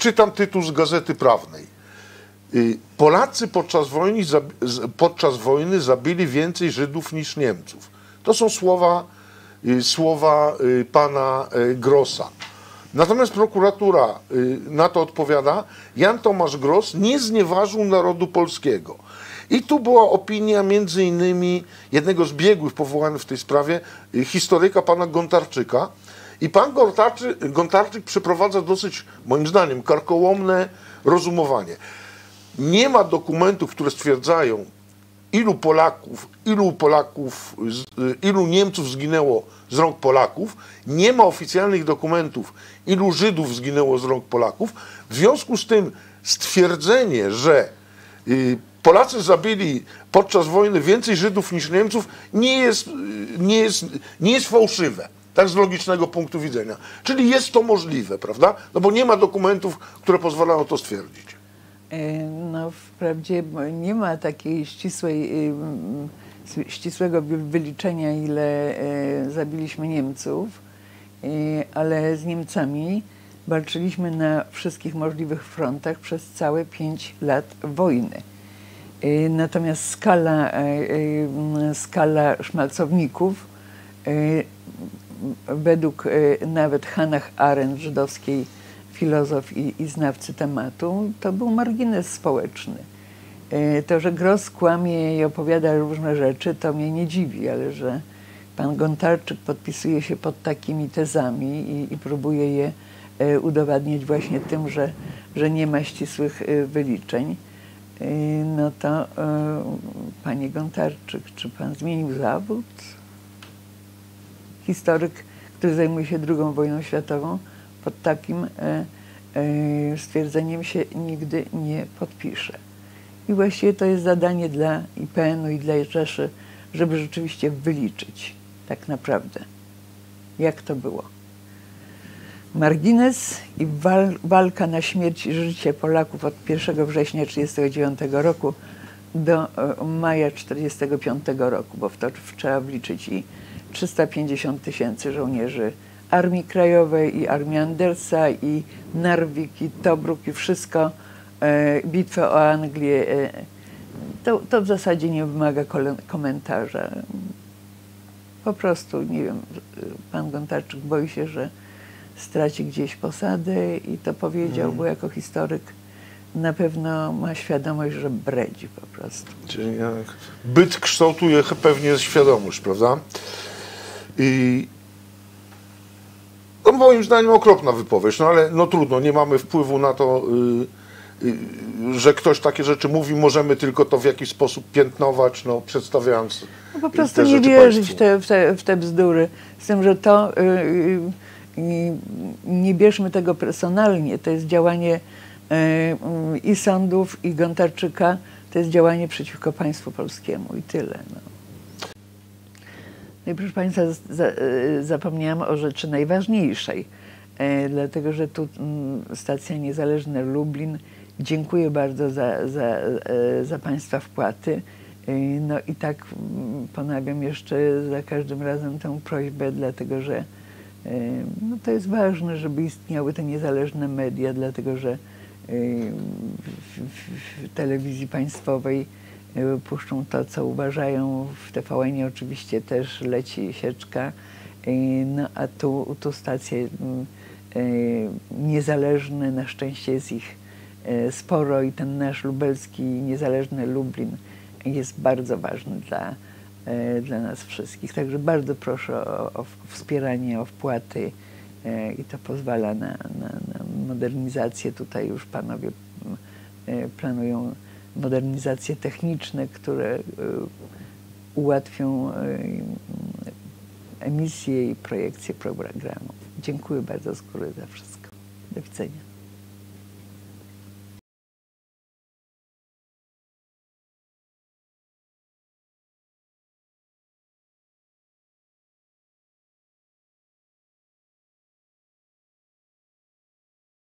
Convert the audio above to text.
Czytam tytuł z Gazety Prawnej. Polacy podczas wojny zabili więcej Żydów niż Niemców. To są słowa pana Grossa. Natomiast prokuratura na to odpowiada: Jan Tomasz Gross nie znieważył narodu polskiego. I tu była opinia między innymi jednego z biegłych powołanych w tej sprawie, historyka pana Gontarczyka. I pan Gontarczyk przeprowadza dosyć, moim zdaniem, karkołomne rozumowanie. Nie ma dokumentów, które stwierdzają, ilu Niemców zginęło z rąk Polaków. Nie ma oficjalnych dokumentów, ilu Żydów zginęło z rąk Polaków. W związku z tym stwierdzenie, że Polacy zabili podczas wojny więcej Żydów niż Niemców, nie jest fałszywe. Tak z logicznego punktu widzenia. Czyli jest to możliwe, prawda? No bo nie ma dokumentów, które pozwalają to stwierdzić. No wprawdzie nie ma takiej ścisłego wyliczenia, ile zabiliśmy Niemców, ale z Niemcami walczyliśmy na wszystkich możliwych frontach przez całe 5 lat wojny. Natomiast skala szmalcowników według nawet Hannah Arendt, żydowskiej filozof i znawcy tematu, to był margines społeczny. To, że Gross kłamie i opowiada różne rzeczy, to mnie nie dziwi, ale że pan Gontarczyk podpisuje się pod takimi tezami i próbuje je udowadniać właśnie tym, że nie ma ścisłych wyliczeń, no to panie Gontarczyk, czy pan zmienił zawód? Historyk, który zajmuje się II wojną światową, pod takim stwierdzeniem się nigdy nie podpisze. I właściwie to jest zadanie dla IPN-u i dla Rzeszy, żeby rzeczywiście wyliczyć tak naprawdę, jak to było. Margines i walka na śmierć i życie Polaków od 1 września 1939 roku do maja 1945 roku, bo w to trzeba wliczyć i 350 000 żołnierzy Armii Krajowej, i Armii Andersa, i Narvik, i Tobruk, i wszystko, bitwę o Anglię. To w zasadzie nie wymaga komentarza. Po prostu, nie wiem, pan Gontarczyk boi się, że straci gdzieś posadę i to powiedział, bo jako historyk na pewno ma świadomość, że bredzi po prostu. Czyli byt kształtuje pewnie świadomość, prawda? No moim zdaniem okropna wypowiedź, no ale no trudno, nie mamy wpływu na to, że ktoś takie rzeczy mówi, możemy tylko to w jakiś sposób piętnować, no przedstawiając no po prostu nie wierzyć w te bzdury, z tym, że to nie bierzmy tego personalnie, to jest działanie i sądów, i Gontarczyka, to jest działanie przeciwko państwu polskiemu i tyle. No. No i proszę państwa, zapomniałam o rzeczy najważniejszej, dlatego że tu stacja niezależna Lublin, dziękuję bardzo za państwa wpłaty. No i tak ponawiam jeszcze za każdym razem tę prośbę, dlatego że no to jest ważne, żeby istniały te niezależne media, dlatego że w telewizji państwowej puszczą to, co uważają. W TVN-ie oczywiście też leci sieczka, no a tu stacje niezależne, na szczęście jest ich sporo i ten nasz lubelski niezależny Lublin jest bardzo ważny dla nas wszystkich. Także bardzo proszę o wspieranie, o wpłaty i to pozwala na modernizację. Tutaj już panowie planują modernizacje techniczne, które ułatwią emisję i projekcję programów. Dziękuję bardzo z góry za wszystko. Do widzenia.